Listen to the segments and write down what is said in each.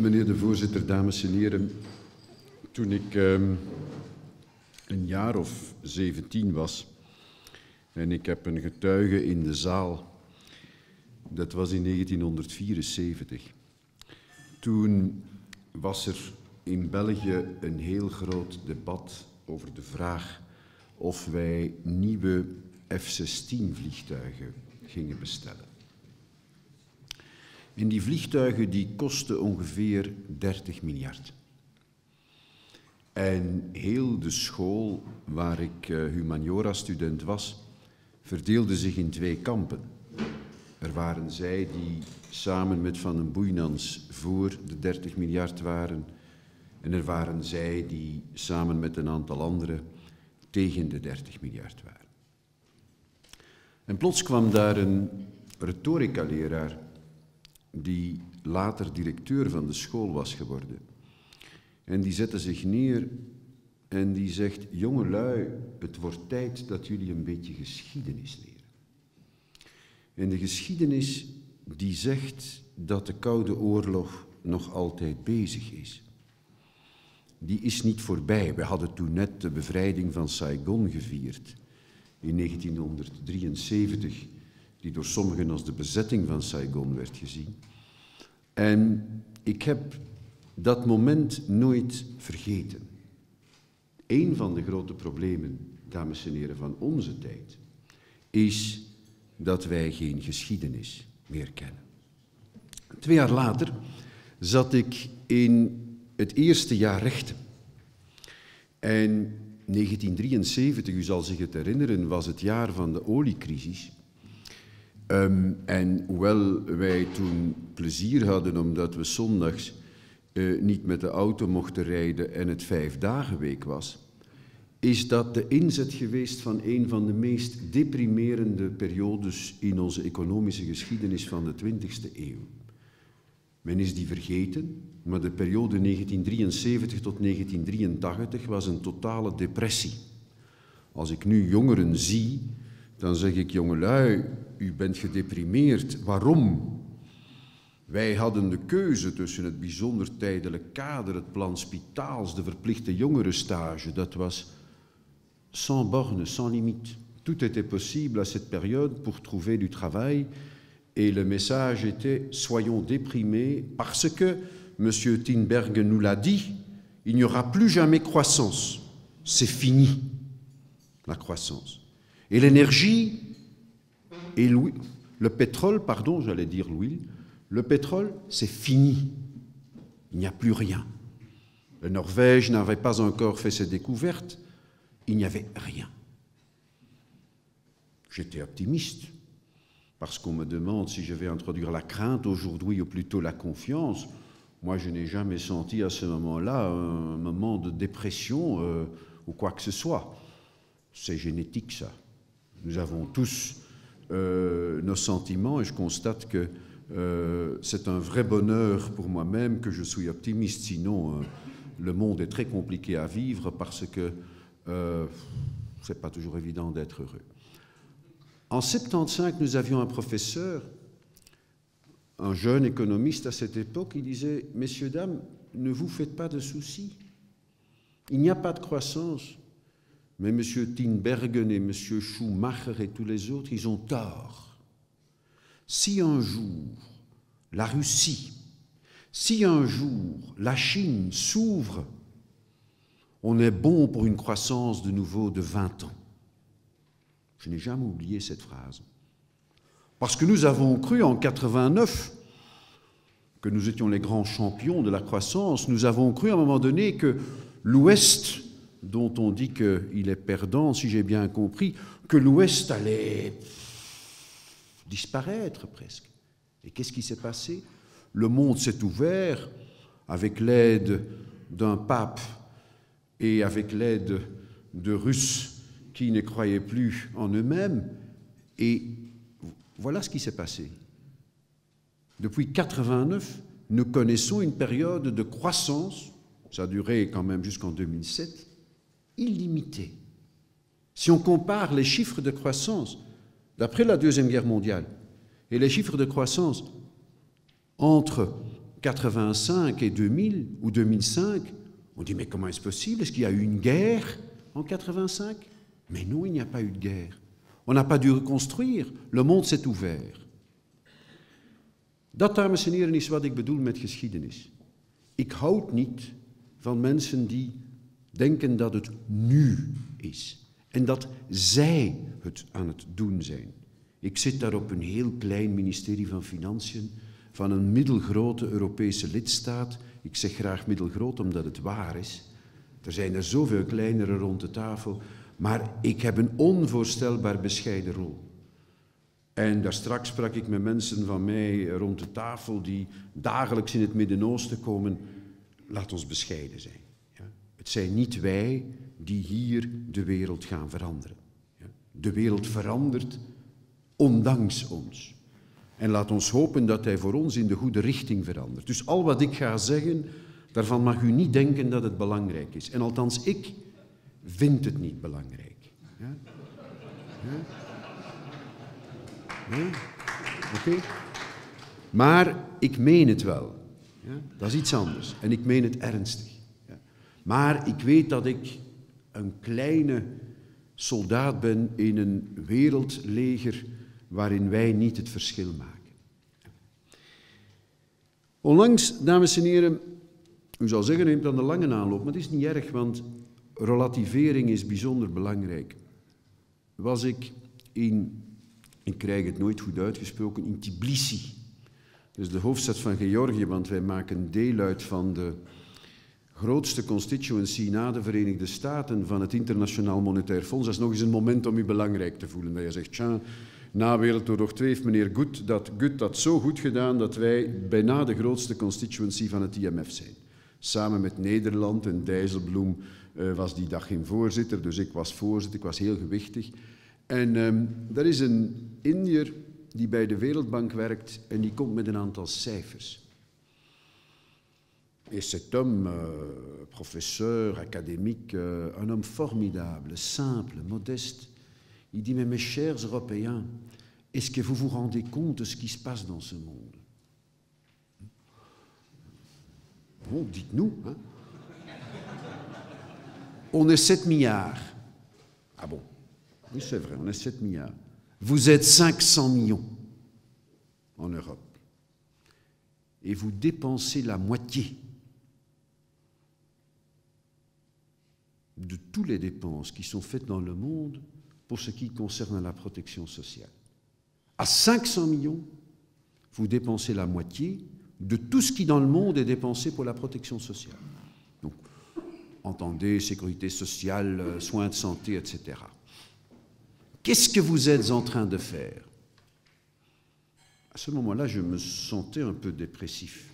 Meneer de voorzitter, dames en heren. Toen ik een jaar of 17 was en ik heb een getuige in de zaal, dat was in 1974. Toen was er in België een heel groot debat over de vraag of wij nieuwe F-16 vliegtuigen gingen bestellen. En die vliegtuigen die kosten ongeveer 30 miljard. En heel de school waar ik humaniora-student was, verdeelde zich in twee kampen. Er waren zij die samen met Van den Boeinans voor de 30 miljard waren. En er waren zij die samen met een aantal anderen tegen de 30 miljard waren. En plots kwam daar een retorica-leraar die later directeur van de school was geworden. En die zette zich neer en die zegt: jongelui, het wordt tijd dat jullie een beetje geschiedenis leren. En de geschiedenis die zegt dat de Koude Oorlog nog altijd bezig is. Die is niet voorbij. We hadden toen net de bevrijding van Saigon gevierd in 1973, die door sommigen als de bezetting van Saigon werd gezien. En ik heb dat moment nooit vergeten. Een van de grote problemen, dames en heren, van onze tijd, is dat wij geen geschiedenis meer kennen. 2 jaar later zat ik in het eerste jaar rechten. En 1973, u zal zich het herinneren, was het jaar van de oliecrisis. En hoewel wij toen plezier hadden omdat we zondags niet met de auto mochten rijden en het 5-dagenweek was, is dat de inzet geweest van een van de meest deprimerende periodes in onze economische geschiedenis van de 20e eeuw. Men is die vergeten, maar de periode 1973 tot 1983 was een totale depressie. Als ik nu jongeren zie, dan zeg ik: jongelui, u bent gedeprimeerd. Waarom? Wij hadden de keuze tussen het bijzonder tijdelijk kader, het plan Spitaals, de verplichte jongerenstage. Dat was sans borne, sans limite. Tout était possible à cette période pour trouver du travail. Et le message était: soyons déprimés parce que, M. Tinbergen nous l'a dit, il n'y aura plus jamais croissance. C'est fini, la croissance. Et l'énergie et le pétrole, pardon, j'allais dire l'huile, le pétrole, c'est fini. Il n'y a plus rien. La Norvège n'avait pas encore fait ses découvertes. Il n'y avait rien. J'étais optimiste, parce qu'on me demande si je vais introduire la crainte aujourd'hui ou plutôt la confiance. Moi, je n'ai jamais senti à ce moment-là un moment de dépression ou quoi que ce soit. C'est génétique, ça. Nous avons tous nos sentiments et je constate que c'est un vrai bonheur pour moi-même que je suis optimiste. Sinon, le monde est très compliqué à vivre parce que c'est pas toujours évident d'être heureux. En 1975, nous avions un professeur, un jeune économiste à cette époque, il disait: messieurs, dames, ne vous faites pas de soucis. Il n'y a pas de croissance. Mais M. Tinbergen et M. Schumacher et tous les autres, ils ont tort. Si un jour la Russie, si un jour la Chine s'ouvre, on est bon pour une croissance de nouveau de 20 ans. Je n'ai jamais oublié cette phrase. Parce que nous avons cru en 89 que nous étions les grands champions de la croissance. Nous avons cru à un moment donné que l'Ouest, dont on dit qu'il est perdant, si j'ai bien compris, que l'Ouest allait disparaître presque. Et qu'est-ce qui s'est passé? Le monde s'est ouvert avec l'aide d'un pape et avec l'aide de Russes qui ne croyaient plus en eux-mêmes. Et voilà ce qui s'est passé. Depuis 1989, nous connaissons une période de croissance, ça a duré quand même jusqu'en 2007, illimitée. Si on compare les chiffres de croissance d'après la Deuxième Guerre mondiale et les chiffres de croissance entre 85 et 2000 ou 2005, on dit mais comment est-ce possible? Est-ce qu'il y a eu une guerre en 85? Mais non, il n'y a pas eu de guerre. On n'a pas dû reconstruire. Le monde s'est ouvert. Dat, dames en heren, is wat ik bedoel met geschiedenis. Ik houd niet van mensen die denken dat het nu is. En dat zij het aan het doen zijn. Ik zit daar op een heel klein ministerie van Financiën van een middelgrote Europese lidstaat. Ik zeg graag middelgroot omdat het waar is. Er zijn er zoveel kleinere rond de tafel. Maar ik heb een onvoorstelbaar bescheiden rol. En daar straks sprak ik met mensen van mij rond de tafel die dagelijks in het Midden-Oosten komen. Laat ons bescheiden zijn. Ja? Het zijn niet wij die hier de wereld gaan veranderen. Ja? De wereld verandert ondanks ons. En laat ons hopen dat hij voor ons in de goede richting verandert. Dus al wat ik ga zeggen, daarvan mag u niet denken dat het belangrijk is. En althans, ik vind het niet belangrijk. Ja? Ja? Ja? Oké? Maar ik meen het wel. Ja? Dat is iets anders. En ik meen het ernstig. Ja? Maar ik weet dat ik een kleine soldaat ben in een wereldleger waarin wij niet het verschil maken. Onlangs, dames en heren, u zal zeggen, neemt aan de lange aanloop, maar het is niet erg, want relativering is bijzonder belangrijk. Was ik krijg het nooit goed uitgesproken, in Tbilisi. Dat is de hoofdstad van Georgië, want wij maken deel uit van de grootste constituency na de Verenigde Staten van het Internationaal Monetair Fonds. Dat is nog eens een moment om u belangrijk te voelen. Dat je zegt, tja, na Wereldoorlog 2 heeft meneer Gut dat zo goed gedaan dat wij bijna de grootste constituency van het IMF zijn. Samen met Nederland en Dijsselbloem was die dag geen voorzitter, dus ik was voorzitter, ik was heel gewichtig. En er is een Indiër die bij de Wereldbank werkt en die komt met een aantal cijfers. Et cet homme, professeur, académique, un homme formidable, simple, modeste, il dit, mais mes chers Européens, est-ce que vous vous rendez compte de ce qui se passe dans ce monde? Bon, dites-nous. Hein? On est 7 milliards. Ah bon? Oui, c'est vrai, on est 7 milliards. Vous êtes 500 millions en Europe. Et vous dépensez la moitié de toutes les dépenses qui sont faites dans le monde pour ce qui concerne la protection sociale. À 500 millions, vous dépensez la moitié de tout ce qui dans le monde est dépensé pour la protection sociale. Donc, entendez, sécurité sociale, soins de santé, etc. Qu'est-ce que vous êtes en train de faire? À ce moment-là, je me sentais un peu dépressif.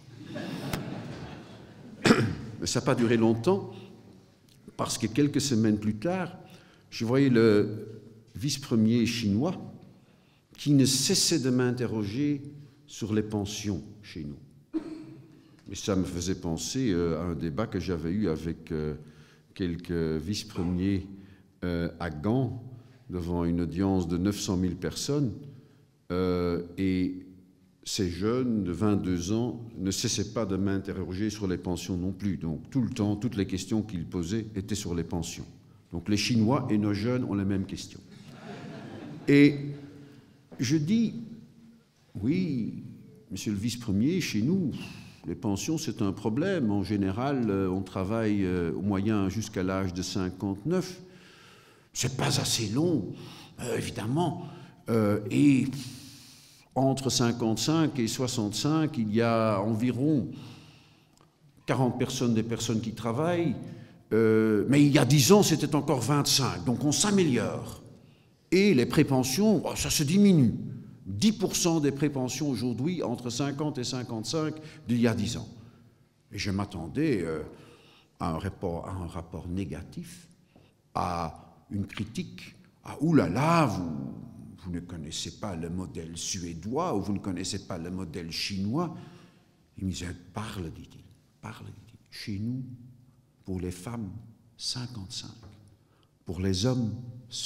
Mais ça n'a pas duré longtemps, parce que quelques semaines plus tard, je voyais le vice-premier chinois qui ne cessait de m'interroger sur les pensions chez nous. Et ça me faisait penser à un débat que j'avais eu avec quelques vice-premiers à Gand, devant une audience de 900 000 personnes, et ces jeunes de 22 ans ne cessaient pas de m'interroger sur les pensions non plus. Donc tout le temps, toutes les questions qu'ils posaient étaient sur les pensions. Donc les Chinois et nos jeunes ont les mêmes questions. Et je dis, oui, monsieur le vice-premier, chez nous, les pensions, c'est un problème. En général, on travaille au moyen jusqu'à l'âge de 59. C'est pas assez long, évidemment. Et entre 55 et 65, il y a environ 40 personnes des personnes qui travaillent. Mais il y a 10 ans, c'était encore 25. Donc on s'améliore. Et les prépensions, ça se diminue. 10% des prépensions aujourd'hui entre 50 et 55 d'il y a 10 ans. Et je m'attendais à un rapport négatif, à une critique, à « oulala, vous ne connaissez pas le modèle suédois ou vous ne connaissez pas le modèle chinois ». Il me disait « parle, dit-il, parle, dit-il. Chez nous, pour les femmes, 55. Pour les hommes,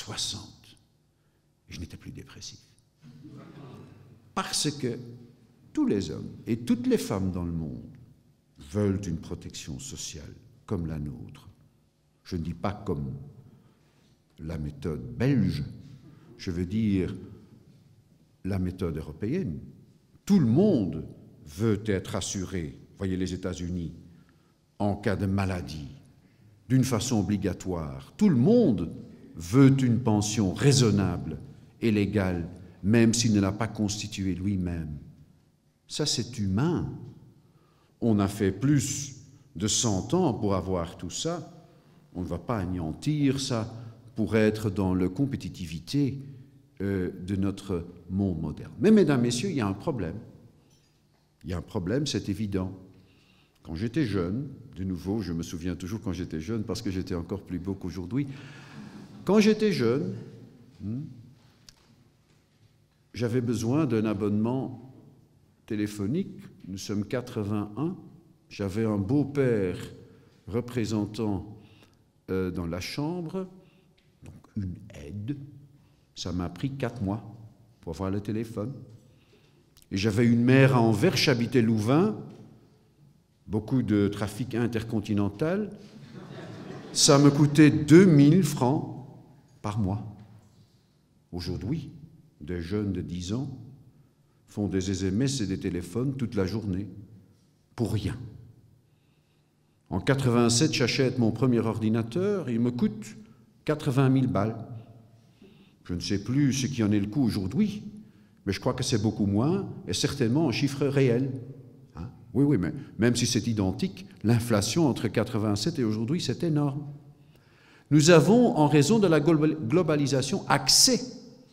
60. » Et je n'étais plus dépressif. Parce que tous les hommes et toutes les femmes dans le monde veulent une protection sociale comme la nôtre. Je ne dis pas comme la méthode belge, je veux dire la méthode européenne. Tout le monde veut être assuré, voyez les États-Unis, en cas de maladie, d'une façon obligatoire. Tout le monde veut une pension raisonnable et légale, même s'il ne l'a pas constituée lui-même. Ça, c'est humain. On a fait plus de 100 ans pour avoir tout ça. On ne va pas anéantir ça pour être dans la compétitivité de notre monde moderne. Mais, mesdames, messieurs, il y a un problème. Il y a un problème, c'est évident. Quand j'étais jeune, de nouveau, je me souviens toujours quand j'étais jeune, parce que j'étais encore plus beau qu'aujourd'hui. Quand j'étais jeune, j'avais besoin d'un abonnement téléphonique. Nous sommes 81. J'avais un beau-père représentant dans la chambre, donc une aide. Ça m'a pris 4 mois pour avoir le téléphone. Et j'avais une mère à Anvers, j'habitais Louvain, beaucoup de trafic intercontinental. Ça me coûtait 2000 francs par mois. Aujourd'hui, des jeunes de 10 ans font des SMS et des téléphones toute la journée, pour rien. En 87, j'achète mon premier ordinateur, il me coûte 80 000 balles. Je ne sais plus ce qui en est le coût aujourd'hui, mais je crois que c'est beaucoup moins, et certainement en chiffres réels. Hein? Oui, mais même si c'est identique, l'inflation entre 87 et aujourd'hui, c'est énorme. Nous avons, en raison de la globalisation, accès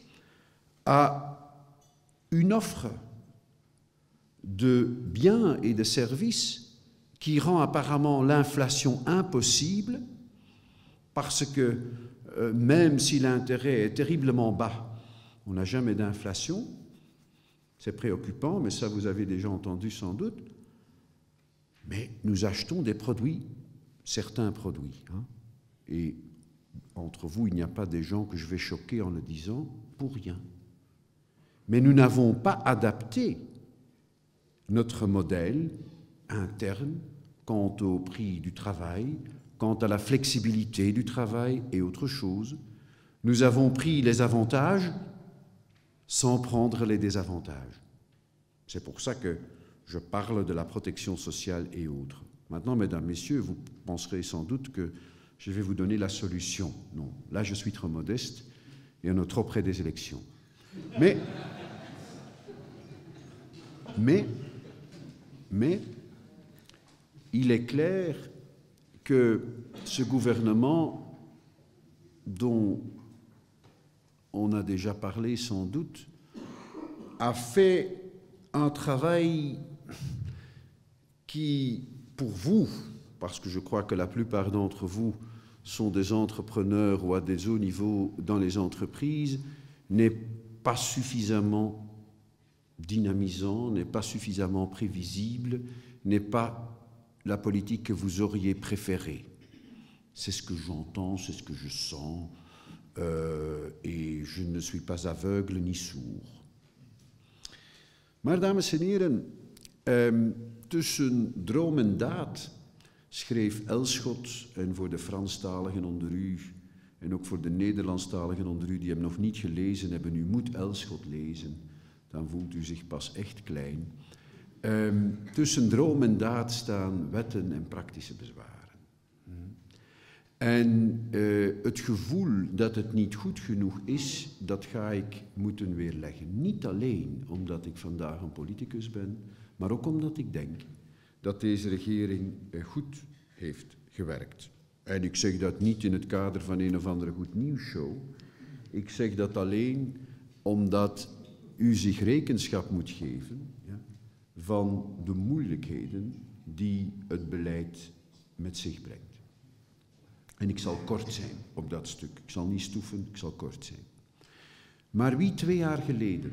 à une offre de biens et de services qui rend apparemment l'inflation impossible, parce que même si l'intérêt est terriblement bas, on n'a jamais d'inflation. C'est préoccupant, mais ça vous avez déjà entendu sans doute. Mais nous achetons des produits, certains produits. Hein, et entre vous, il n'y a pas des gens que je vais choquer en le disant pour rien. Mais nous n'avons pas adapté notre modèle interne quant au prix du travail, quant à la flexibilité du travail et autre chose. Nous avons pris les avantages sans prendre les désavantages. C'est pour ça que je parle de la protection sociale et autres. Maintenant, mesdames, messieurs, vous penserez sans doute que je vais vous donner la solution. Non, là je suis trop modeste et on est trop près des élections. Mais il est clair que ce gouvernement, dont on a déjà parlé sans doute, a fait un travail qui, pour vous, parce que je crois que la plupart d'entre vous sont des entrepreneurs ou à des hauts niveaux dans les entreprises, n'est pas suffisamment dynamisant, n'est pas suffisamment prévisible, n'est pas la politique que vous auriez préférée. C'est ce que j'entends, c'est ce que je sens, et je ne suis pas aveugle ni sourd. Maar dames en heren, tussen droom en daad schreef Elschot, en voor de Franstaligen onder u, en ook voor de Nederlandstaligen onder u die hem nog niet gelezen hebben, u moet Elschot lezen, dan voelt u zich pas echt klein. Tussen droom en daad staan wetten en praktische bezwaren. En het gevoel dat het niet goed genoeg is, dat ga ik moeten weerleggen. Niet alleen omdat ik vandaag een politicus ben, maar ook omdat ik denk dat deze regering goed heeft gewerkt. En ik zeg dat niet in het kader van een of andere goed nieuwsshow. Ik zeg dat alleen omdat u zich rekenschap moet geven, ja, van de moeilijkheden die het beleid met zich brengt. En ik zal kort zijn op dat stuk. Ik zal niet stoeven, ik zal kort zijn. Maar wie 2 jaar geleden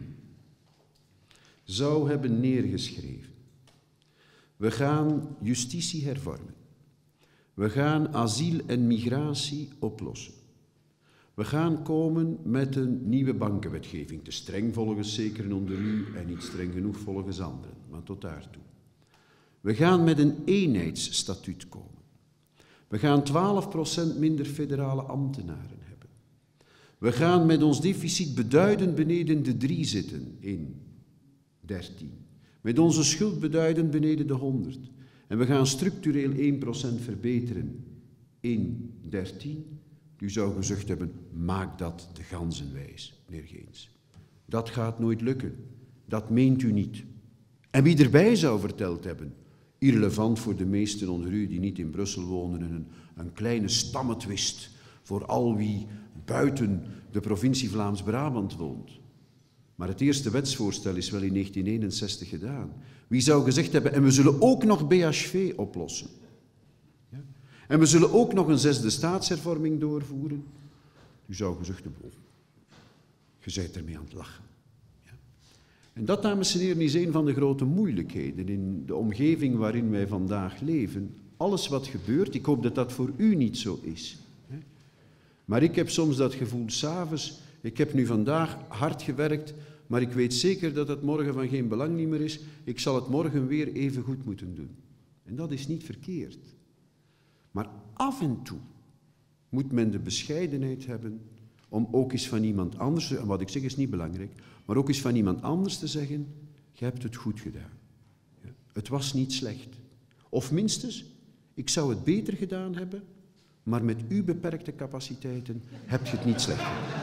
zou hebben neergeschreven: we gaan justitie hervormen. We gaan asiel en migratie oplossen. We gaan komen met een nieuwe bankenwetgeving. Te streng volgens zekeren onder u en niet streng genoeg volgens anderen, maar tot daartoe. We gaan met een eenheidsstatuut komen. We gaan 12% minder federale ambtenaren hebben. We gaan met ons deficit beduidend beneden de 3 zitten in 13. Met onze schuld beduidend beneden de 100. En we gaan structureel 1% verbeteren in 13. U zou gezegd hebben, maak dat de ganzenwijs, meneer Geens. Dat gaat nooit lukken. Dat meent u niet. En wie erbij zou verteld hebben, irrelevant voor de meesten onder u die niet in Brussel wonen, een kleine stammetwist voor al wie buiten de provincie Vlaams-Brabant woont. Maar het eerste wetsvoorstel is wel in 1961 gedaan. Wie zou gezegd hebben, en we zullen ook nog BHV oplossen. Ja? En we zullen ook nog een 6e staatshervorming doorvoeren. U zou gezegd hebben, oh, je bent ermee aan het lachen. Ja? En dat, dames en heren, is een van de grote moeilijkheden in de omgeving waarin wij vandaag leven. Alles wat gebeurt, ik hoop dat dat voor u niet zo is. Hè? Maar ik heb soms dat gevoel 's avonds. Ik heb nu vandaag hard gewerkt, maar ik weet zeker dat het morgen van geen belang niet meer is. Ik zal het morgen weer even goed moeten doen. En dat is niet verkeerd. Maar af en toe moet men de bescheidenheid hebben om ook eens van iemand anders, en wat ik zeg is niet belangrijk, maar ook eens van iemand anders te zeggen, je hebt het goed gedaan. Ja, het was niet slecht. Of minstens, ik zou het beter gedaan hebben, maar met uw beperkte capaciteiten heb je het niet slecht gedaan.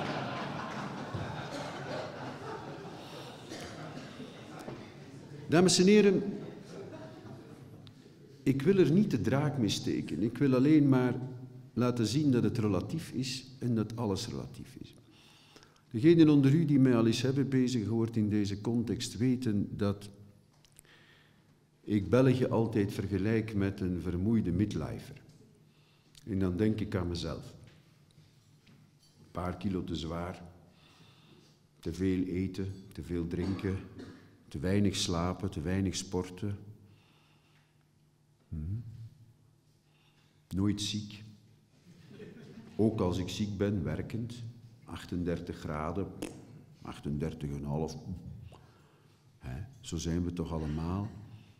Dames en heren, ik wil er niet de draak mee steken. Ik wil alleen maar laten zien dat het relatief is en dat alles relatief is. Degenen onder u die mij al eens hebben bezig gehoord in deze context weten dat ik België altijd vergelijk met een vermoeide midlifer. En dan denk ik aan mezelf. Een paar kilo te zwaar, te veel eten, te veel drinken, te weinig slapen, te weinig sporten. Nooit ziek. Ook als ik ziek ben, werkend. 38 graden, 38,5. Zo zijn we toch allemaal.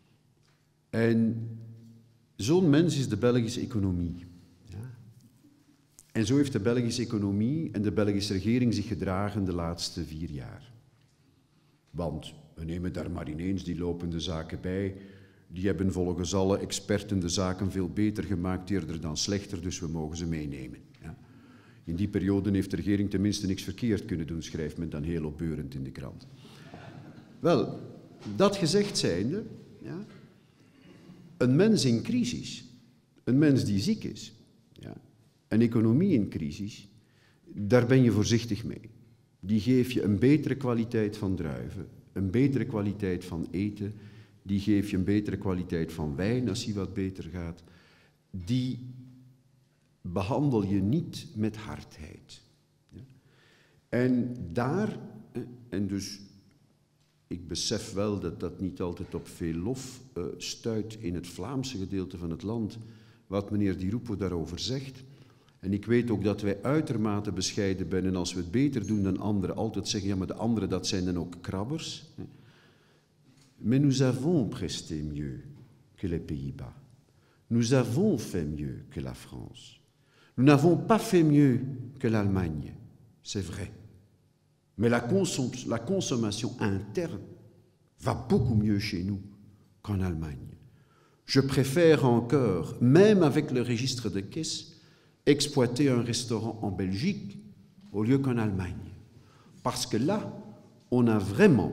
En zo'n mens is de Belgische economie. Ja. En zo heeft de Belgische economie en de Belgische regering zich gedragen de laatste 4 jaar. Want we nemen daar maar ineens die lopende zaken bij. Die hebben volgens alle experten de zaken veel beter gemaakt, eerder dan slechter, dus we mogen ze meenemen. Ja. In die periode heeft de regering tenminste niks verkeerd kunnen doen, schrijft men dan heel opbeurend in de krant. Wel, dat gezegd zijnde, ja, een mens in crisis, een mens die ziek is, ja, een economie in crisis, daar ben je voorzichtig mee. Die geef je een betere kwaliteit van druiven, een betere kwaliteit van eten, die geef je een betere kwaliteit van wijn als die wat beter gaat. Die behandel je niet met hardheid. Ja. En daar, en dus ik besef wel dat dat niet altijd op veel lof stuit in het Vlaamse gedeelte van het land, wat meneer Di Rupo daarover zegt. En ik weet ook dat wij uitermate bescheiden zijn en als we het beter doen dan anderen, altijd zeggen, ja, maar de anderen, dat zijn dan ook krabbers. Mais nous avons presté mieux que les Pays-Bas. Nous avons fait mieux que la France. Nous n'avons pas fait mieux que l'Allemagne, c'est vrai. Mais la consommation interne va beaucoup mieux chez nous qu'en Allemagne. Je préfère encore, même avec le registre de caisse, exploiter un restaurant en Belgique au lieu qu'en Allemagne. Parce que là, on a vraiment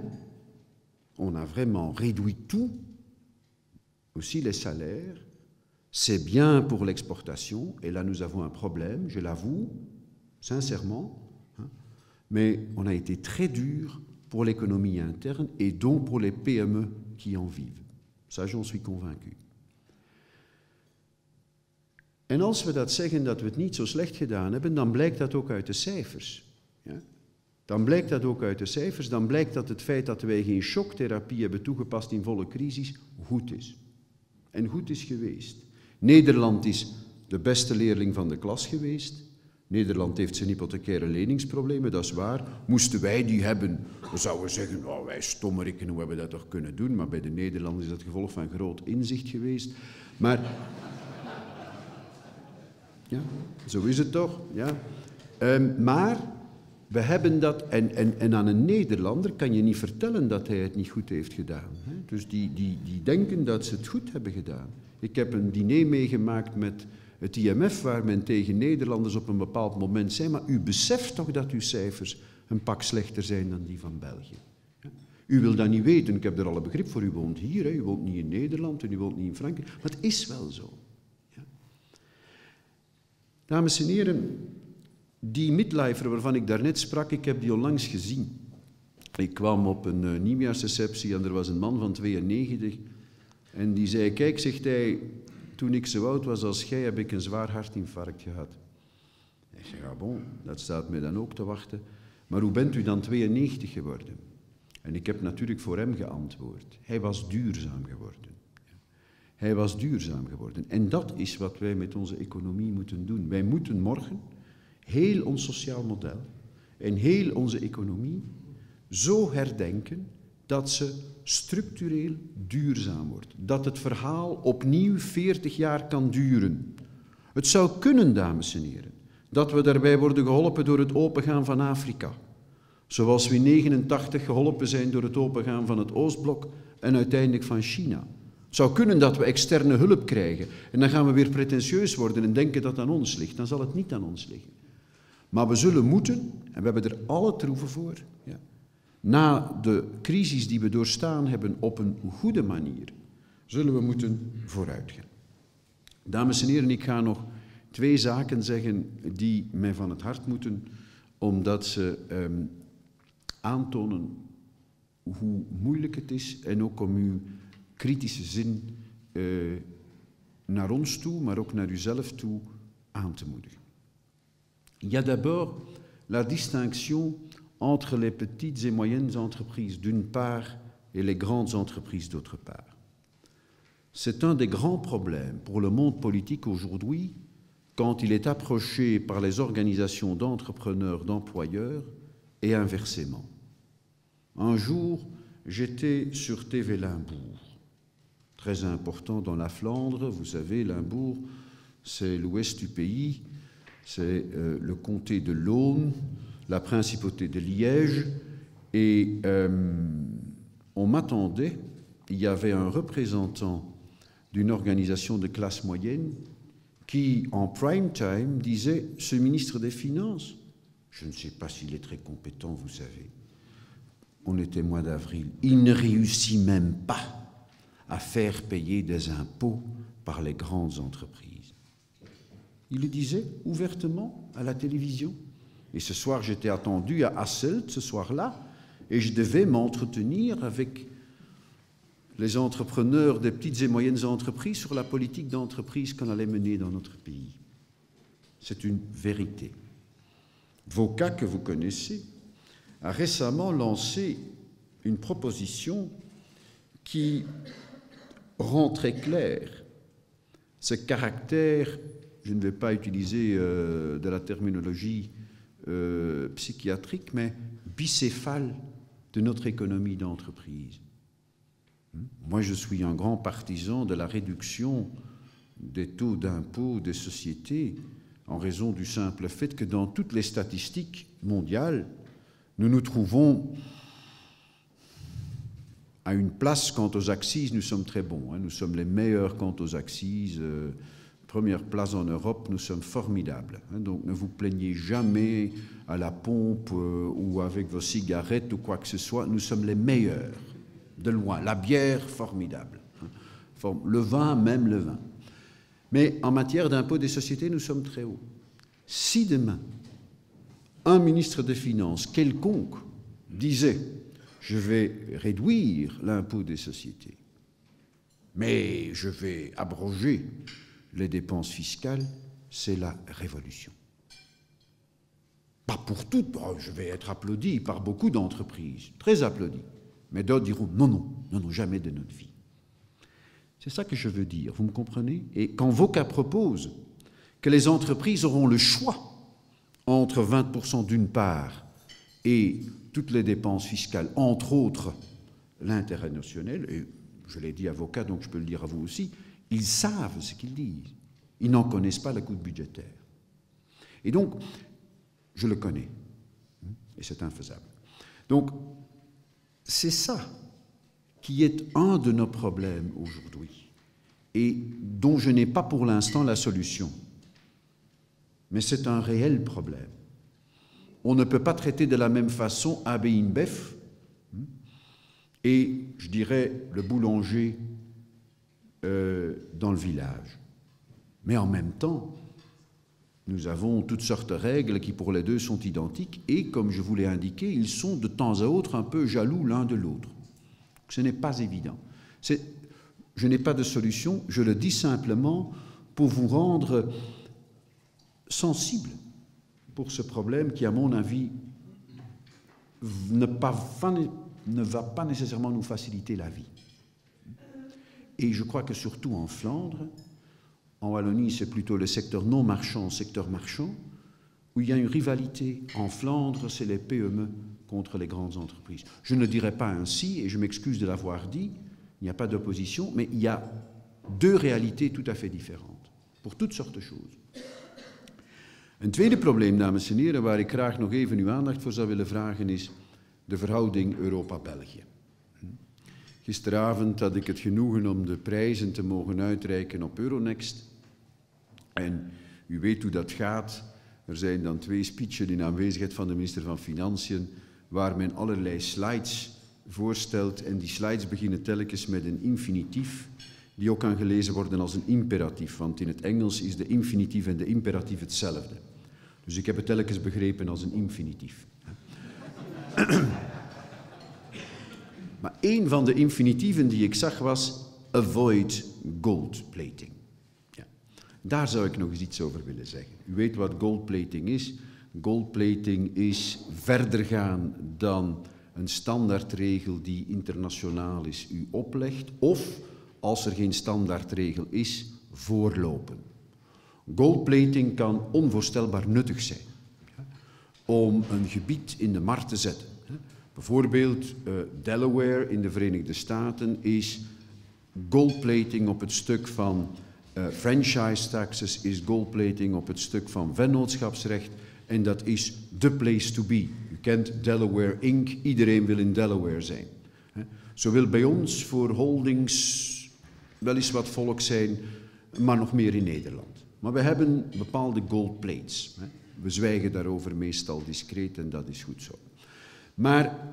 réduit tout, aussi les salaires. C'est bien pour l'exportation, et là nous avons un problème, je l'avoue, sincèrement, hein, mais on a été très dur pour l'économie interne et donc pour les PME qui en vivent. Ça, j'en suis convaincu. En als we dat zeggen dat we het niet zo slecht gedaan hebben, dan blijkt dat ook uit de cijfers. Ja? Dan blijkt dat ook uit de cijfers, dan blijkt dat het feit dat wij geen shocktherapie hebben toegepast in volle crisis, goed is. En goed is geweest. Nederland is de beste leerling van de klas geweest. Nederland heeft zijn hypothecaire leningsproblemen, dat is waar. Moesten wij die hebben, dan zouden we zeggen, oh, wij stommerikken, hoe hebben we dat toch kunnen doen? Maar bij de Nederlanders is dat het gevolg van groot inzicht geweest. Maar, ja, zo is het toch, ja. Maar we hebben dat, en aan een Nederlander kan je niet vertellen dat hij het niet goed heeft gedaan. Hè? Dus die denken dat ze het goed hebben gedaan. Ik heb een diner meegemaakt met het IMF, waar men tegen Nederlanders op een bepaald moment zei, maar u beseft toch dat uw cijfers een pak slechter zijn dan die van België. Ja? U wil dat niet weten, ik heb er alle begrip voor, u woont hier, hè? U woont niet in Nederland en u woont niet in Frankrijk, maar het is wel zo. Ja? Dames en heren, die midlifer waarvan ik daarnet sprak, ik heb die onlangs gezien. Ik kwam op een nieuwjaarsreceptie en er was een man van 92 en die zei, kijk, zegt hij, toen ik zo oud was als jij heb ik een zwaar hartinfarct gehad. Ik zeg, ah bon, dat staat mij dan ook te wachten. Maar hoe bent u dan 92 geworden? En ik heb natuurlijk voor hem geantwoord. Hij was duurzaam geworden. Hij was duurzaam geworden. En dat is wat wij met onze economie moeten doen. Wij moeten morgen heel ons sociaal model en heel onze economie zo herdenken dat ze structureel duurzaam wordt. Dat het verhaal opnieuw 40 jaar kan duren. Het zou kunnen, dames en heren, dat we daarbij worden geholpen door het opengaan van Afrika. Zoals we in 1989 geholpen zijn door het opengaan van het Oostblok en uiteindelijk van China. Het zou kunnen dat we externe hulp krijgen en dan gaan we weer pretentieus worden en denken dat het aan ons ligt. Dan zal het niet aan ons liggen. Maar we zullen moeten, en we hebben er alle troeven voor, ja, na de crisis die we doorstaan hebben op een goede manier, zullen we moeten vooruitgaan. Dames en heren, ik ga nog 2 zaken zeggen die mij van het hart moeten, omdat ze aantonen hoe moeilijk het is en ook om uw kritische zin naar ons toe, maar ook naar uzelf toe aan te moedigen. Il y a d'abord la distinction entre les petites et moyennes entreprises d'une part et les grandes entreprises d'autre part. C'est un des grands problèmes pour le monde politique aujourd'hui quand il est approché par les organisations d'entrepreneurs, d'employeurs et inversement. Un jour, j'étais sur TV Limbourg, très important dans la Flandre. Vous savez, Limbourg, c'est l'ouest du pays, c'est le comté de l'Aune, la principauté de Liège, et on m'attendait, il y avait un représentant d'une organisation de classe moyenne qui, en prime time, disait « Ce ministre des Finances, je ne sais pas s'il est très compétent, vous savez. On était mois d'avril. Il ne réussit même pas à faire payer des impôts par les grandes entreprises. » Il le disait ouvertement à la télévision. Et ce soir, j'étais attendu à Hasselt, ce soir-là, et je devais m'entretenir avec les entrepreneurs des petites et moyennes entreprises sur la politique d'entreprise qu'on allait mener dans notre pays. C'est une vérité. Voca, que vous connaissez, a récemment lancé une proposition qui rend très clair ce caractère, je ne vais pas utiliser de la terminologie psychiatrique, mais bicéphale de notre économie d'entreprise. Moi, je suis un grand partisan de la réduction des taux d'impôt des sociétés en raison du simple fait que dans toutes les statistiques mondiales, nous nous trouvons à une place quant aux accises, nous sommes très bons. Hein, nous sommes les meilleurs quant aux accises. Première place en Europe, nous sommes formidables. Hein, donc ne vous plaignez jamais à la pompe ou avec vos cigarettes ou quoi que ce soit. Nous sommes les meilleurs, de loin. La bière, formidable. Hein, le vin, même le vin. Mais en matière d'impôt des sociétés, nous sommes très hauts. Si demain, un ministre des Finances quelconque disait « Je vais réduire l'impôt des sociétés, mais je vais abroger les dépenses fiscales », c'est la révolution. Pas pour toutes, je vais être applaudi par beaucoup d'entreprises, très applaudi, mais d'autres diront « Non, non, non, non, jamais de notre vie ». C'est ça que je veux dire, vous me comprenez? Et quand Voca propose que les entreprises auront le choix entre 20% d'une part et toutes les dépenses fiscales, entre autres l'intérêt notionnel, et je l'ai dit avocat, donc je peux le dire à vous aussi, ils savent ce qu'ils disent. Ils n'en connaissent pas la coût budgétaire. Et donc, je le connais. Et c'est infaisable. Donc, c'est ça qui est un de nos problèmes aujourd'hui et dont je n'ai pas pour l'instant la solution. Mais c'est un réel problème. On ne peut pas traiter de la même façon AB InBev et, je dirais, le boulanger dans le village. Mais en même temps, nous avons toutes sortes de règles qui pour les deux sont identiques et, comme je vous l'ai indiqué, ils sont de temps à autre un peu jaloux l'un de l'autre. Ce n'est pas évident. Je n'ai pas de solution, je le dis simplement pour vous rendre sensible pour ce problème qui, à mon avis, ne va pas nécessairement nous faciliter la vie. Et je crois que surtout en Flandre, en Wallonie, c'est plutôt le secteur non marchand, secteur marchand, où il y a une rivalité. En Flandre, c'est les PME contre les grandes entreprises. Je ne dirais pas ainsi, et je m'excuse de l'avoir dit, il n'y a pas d'opposition, mais il y a deux réalités tout à fait différentes, pour toutes sortes de choses. Een tweede probleem, dames en heren, waar ik graag nog even uw aandacht voor zou willen vragen, is de verhouding Europa-België. Gisteravond had ik het genoegen om de prijzen te mogen uitreiken op Euronext. En u weet hoe dat gaat. Er zijn dan 2 speechen in aanwezigheid van de minister van Financiën, waar men allerlei slides voorstelt. En die slides beginnen telkens met een infinitief, die ook kan gelezen worden als een imperatief. Want in het Engels is de infinitief en de imperatief hetzelfde. Dus ik heb het telkens begrepen als een infinitief. Maar één van de infinitieven die ik zag was avoid gold-plating. Ja. Daar zou ik nog eens iets over willen zeggen. U weet wat gold-plating is. Gold-plating is verder gaan dan een standaardregel die internationaal is u oplegt, of, als er geen standaardregel is, voorlopen. Gold-plating kan onvoorstelbaar nuttig zijn, ja, om een gebied in de markt te zetten. Bijvoorbeeld Delaware in de Verenigde Staten is goldplating op het stuk van franchise taxes, is goldplating op het stuk van vennootschapsrecht en dat is the place to be. U kent Delaware Inc., iedereen wil in Delaware zijn. Zo wil bij ons voor holdings wel eens wat volk zijn, maar nog meer in Nederland. Maar we hebben bepaalde gold plates. We zwijgen daarover meestal discreet en dat is goed zo. Maar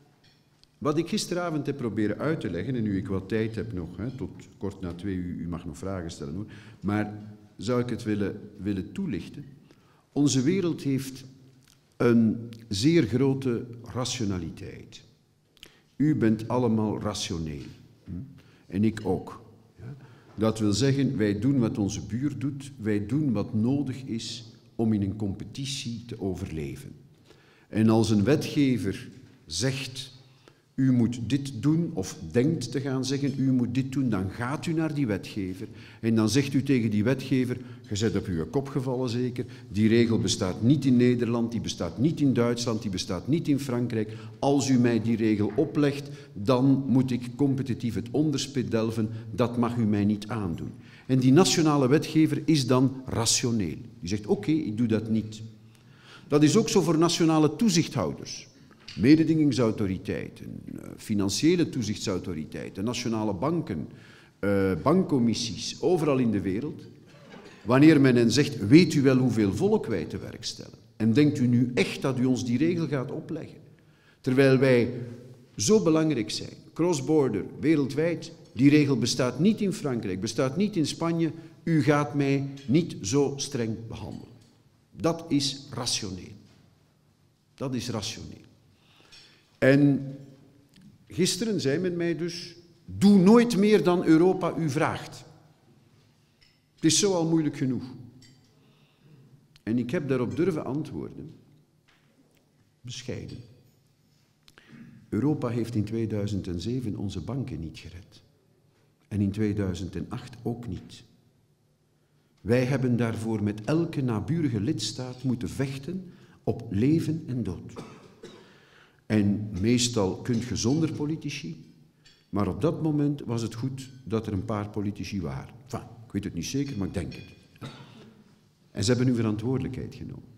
wat ik gisteravond heb proberen uit te leggen, en nu ik wat tijd heb nog, tot kort na 2 uur, u mag nog vragen stellen hoor, maar zou ik het willen toelichten. Onze wereld heeft een zeer grote rationaliteit. U bent allemaal rationeel. En ik ook. Dat wil zeggen, wij doen wat onze buur doet, wij doen wat nodig is om in een competitie te overleven. En als een wetgever zegt, u moet dit doen, of denkt te gaan zeggen, u moet dit doen, dan gaat u naar die wetgever en dan zegt u tegen die wetgever, je bent op uw kop gevallen zeker, die regel bestaat niet in Nederland, die bestaat niet in Duitsland, die bestaat niet in Frankrijk. Als u mij die regel oplegt, dan moet ik competitief het onderspit delven, dat mag u mij niet aandoen. En die nationale wetgever is dan rationeel. Die zegt, oké, ik doe dat niet. Dat is ook zo voor nationale toezichthouders, mededingingsautoriteiten, financiële toezichtsautoriteiten, nationale banken, bankcommissies, overal in de wereld. Wanneer men hen zegt, weet u wel hoeveel volk wij te werk stellen? En denkt u nu echt dat u ons die regel gaat opleggen? Terwijl wij zo belangrijk zijn, cross-border, wereldwijd, die regel bestaat niet in Frankrijk, bestaat niet in Spanje, u gaat mij niet zo streng behandelen. Dat is rationeel. Dat is rationeel. En gisteren zei men mij dus, doe nooit meer dan Europa u vraagt. Het is zo al moeilijk genoeg. En ik heb daarop durven antwoorden, bescheiden. Europa heeft in 2007 onze banken niet gered. En in 2008 ook niet. Wij hebben daarvoor met elke naburige lidstaat moeten vechten op leven en dood. En meestal kunt je zonder politici, maar op dat moment was het goed dat er een paar politici waren. Enfin, ik weet het niet zeker, maar ik denk het. En ze hebben hun verantwoordelijkheid genomen.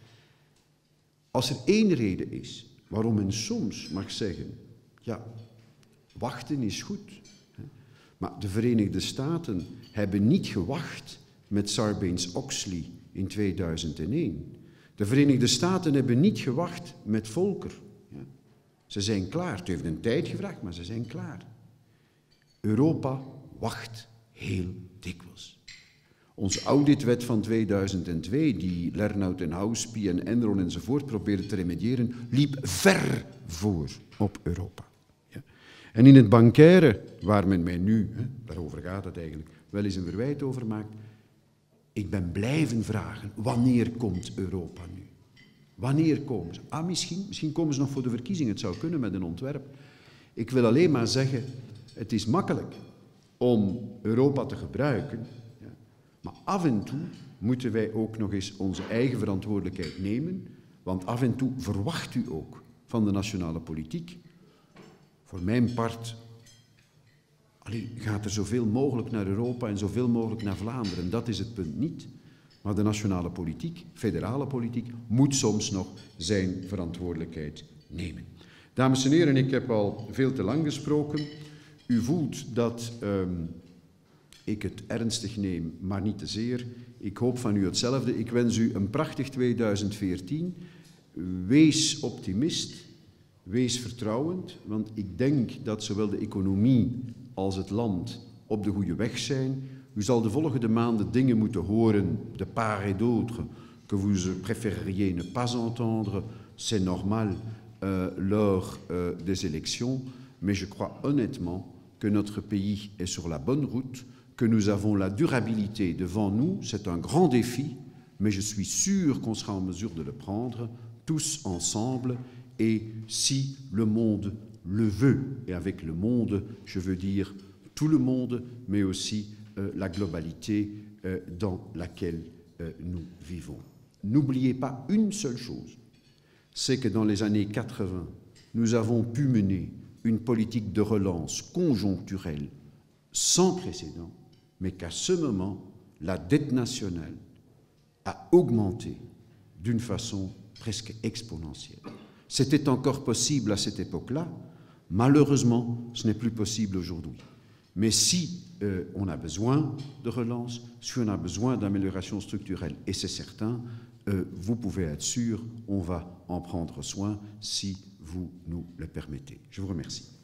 Als er één reden is waarom men soms mag zeggen, ja, wachten is goed. Maar de Verenigde Staten hebben niet gewacht met Sarbanes-Oxley in 2001. De Verenigde Staten hebben niet gewacht met Volcker. Ze zijn klaar. Het heeft een tijd gevraagd, maar ze zijn klaar. Europa wacht heel dikwijls. Onze auditwet van 2002, die Lernout en Houspie en Enron enzovoort probeerde te remediëren, liep ver voor op Europa. Ja. En in het bankaire, waar men mij nu, daarover gaat het eigenlijk, wel eens een verwijt over maakt, ik ben blijven vragen, wanneer komt Europa nu? Wanneer komen ze? Misschien komen ze nog voor de verkiezingen, het zou kunnen met een ontwerp. Ik wil alleen maar zeggen, het is makkelijk om Europa te gebruiken, ja, maar af en toe moeten wij ook nog eens onze eigen verantwoordelijkheid nemen, want af en toe verwacht u ook van de nationale politiek. Voor mijn part gaat er zoveel mogelijk naar Europa en zoveel mogelijk naar Vlaanderen. Dat is het punt niet. Maar de nationale politiek, federale politiek, moet soms nog zijn verantwoordelijkheid nemen. Dames en heren, ik heb al veel te lang gesproken. U voelt dat ik het ernstig neem, maar niet te zeer. Ik hoop van u hetzelfde. Ik wens u een prachtig 2014. Wees optimist, wees vertrouwend, want ik denk dat zowel de economie als het land op de goede weg zijn. U zal de volgende maanden dingen moeten horen, de part et d'autre, que vous préféreriez ne pas entendre. C'est normal lors des élections, mais je crois honnêtement que notre pays est sur la bonne route, que nous avons la durabilité devant nous. C'est un grand défi, mais je suis sûr qu'on sera en mesure de le prendre, tous ensemble, et si le monde le veut, et avec le monde, je veux dire tout le monde, mais aussi la globalité dans laquelle nous vivons. N'oubliez pas une seule chose, c'est que dans les années 80, nous avons pu mener une politique de relance conjoncturelle sans précédent, mais qu'à ce moment, la dette nationale a augmenté d'une façon presque exponentielle. C'était encore possible à cette époque-là, malheureusement, ce n'est plus possible aujourd'hui. Mais si on a besoin de relance, si on a besoin d'amélioration structurelle, et c'est certain, vous pouvez être sûr, on va en prendre soin si vous nous le permettez. Je vous remercie.